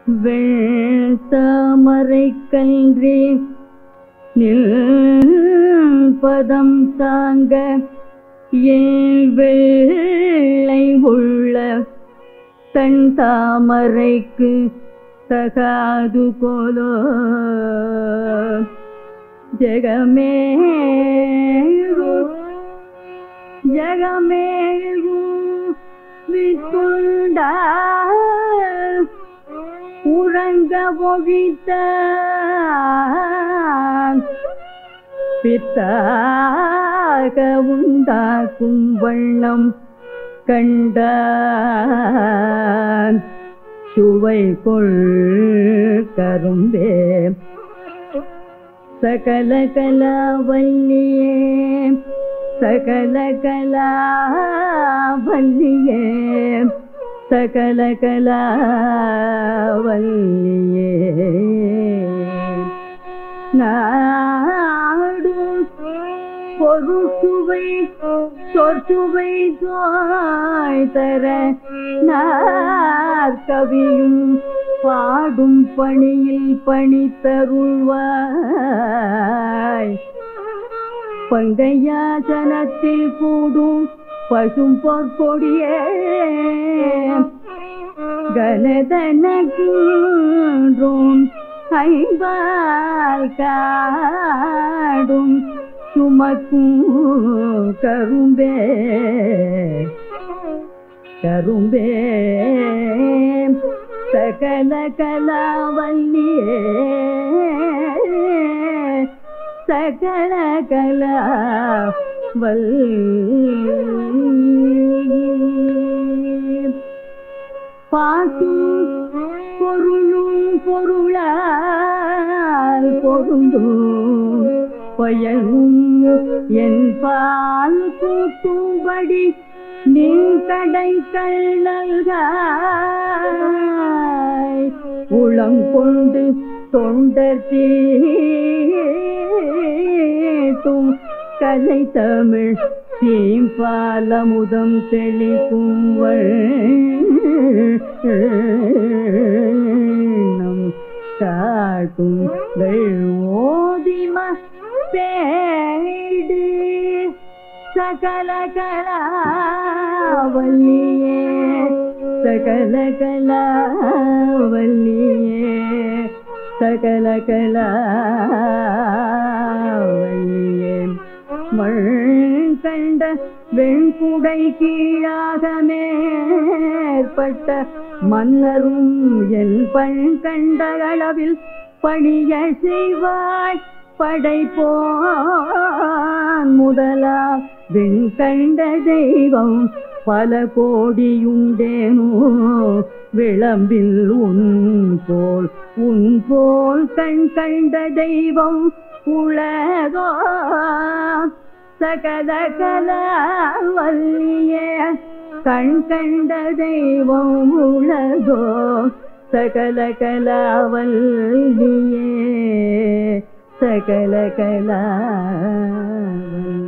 வெள்தாமரை கன்றி நில்பதம் தாங்க என் வெள்ளை உள்ள தன் தாமரைக்கு தகாது போலோ ஜகமேகு வித்துண்டா உறங்க ஒழித்த பித்தாக உண்டாக்கும் வண்ணம் கண்டான் சுவை கொள் கரும்பே சகல கலாவல்லியே சகல கலாவல்லியே சகல கலாவல்லியே நாடும் பொருசுவை சொற்சுவை தோய் தர நாற்கவியும் பாடும் பணியில் பணித்தருள்வாய் பங்கையாசனத்தில் கூடும் பசும் பொற்கொடியே கனதனக்கும் ஐம்பால் காடும் சுமக்கும் கரும்பே கரும்பே சகல கலாவல்லியே சகல கலாவல்லியே பாசும் பொருளும் பொருளால் பொருந்தும் பயனும் என் பால் கூட்டும்படி நீ கடை கள்ளல்காய் உளம் கொண்டு தொண்டர் தீட்டும் கலை தமிழ் தீம்பாலமுதம் தெளிக்கும் நம் காட்டும் வெள்ளோதிம பேடு சகல கலாவல்லியே சகல கலாவல்லியே சகல கலாவல்லியே மண் கண்ட வெண்குடை கீழாக மேற்பட்ட மன்னரும் என் பண் கண்ட அளவில் பணிய செய்வாய் படைப்போன் முதலா வெண் கண்ட தெய்வம் பல கோடியுண்டேனோ விளம்பில் உன் போல் கண் கண்ட தெய்வம் உலகோ சகல கலாவல்லியே கண் கண்ட தெய்வம் உலகோ சகல கலாவல்லியே சகல கலாவல்லியே